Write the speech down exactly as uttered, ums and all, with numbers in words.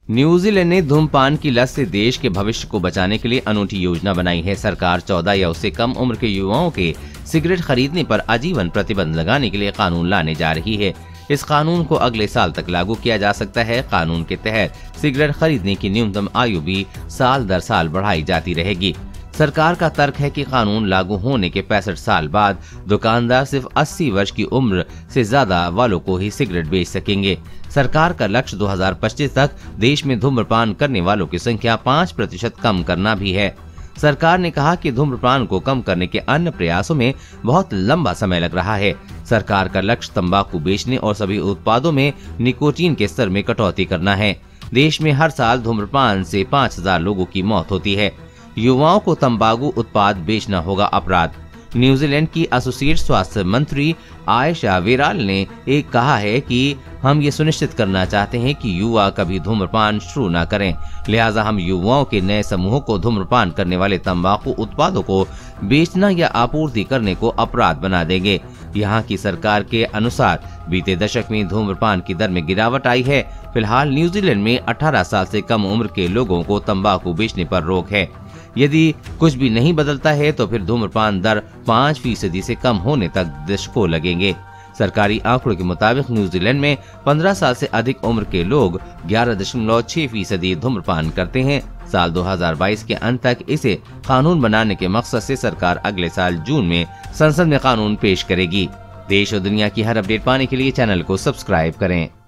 New Zealand ने धूम्रपान की लत से देश के भविष्य को बचाने के लिए अनूठी योजना बनाई है। सरकार चौदह या उससे कम उम्र के युवाओं के सिगरेट खरीदने पर आजीवन प्रतिबंध लगाने के लिए कानून लाने जा रही है। इस कानून को अगले साल तक लागू किया जा सकता है। कानून के तहत सिगरेट खरीदने की न्यूनतम आयु भी साल दर साल बढ़ाई जाती रहेगी। सरकार का तर्क है कि कानून लागू होने के पैंसठ साल बाद दुकानदार सिर्फ अस्सी वर्ष की उम्र से ज्यादा वालों को ही सिगरेट बेच सकेंगे। सरकार का लक्ष्य दो हज़ार पच्चीस तक देश में धूम्रपान करने वालों की संख्या पाँच प्रतिशत कम करना भी है। सरकार ने कहा कि धूम्रपान को कम करने के अन्य प्रयासों में बहुत लंबा समय लग रहा है। सरकार का लक्ष्य तंबाकू बेचने और सभी उत्पादों में निकोटीन के स्तर में कटौती करना है। देश में हर साल धूम्रपान से पाँच हजार लोगों की मौत होती है। युवाओं को तंबाकू उत्पाद बेचना होगा अपराध। न्यूजीलैंड की एसोसिएट स्वास्थ्य मंत्री आयशा वेराल ने एक कहा है कि हम ये सुनिश्चित करना चाहते हैं कि युवा कभी धूम्रपान शुरू न करें, लिहाजा हम युवाओं के नए समूहों को धूम्रपान करने वाले तंबाकू उत्पादों को बेचना या आपूर्ति करने को अपराध बना देंगे। यहाँ की सरकार के अनुसार बीते दशक में धूम्रपान की दर में गिरावट आई है। फिलहाल न्यूजीलैंड में अठारह साल से कम उम्र के लोगों को तंबाकू बेचने पर रोक है। यदि कुछ भी नहीं बदलता है तो फिर धूम्रपान दर पाँच फीसदी से कम होने तक दशकों लगेंगे। सरकारी आंकड़ों के मुताबिक न्यूजीलैंड में पंद्रह साल से अधिक उम्र के लोग ग्यारह दशमलव छह फीसदी धूम्रपान करते हैं। साल दो हज़ार बाईस के अंत तक इसे कानून बनाने के मकसद से सरकार अगले साल जून में संसद में कानून पेश करेगी। देश और दुनिया की हर अपडेट पाने के लिए चैनल को सब्सक्राइब करें।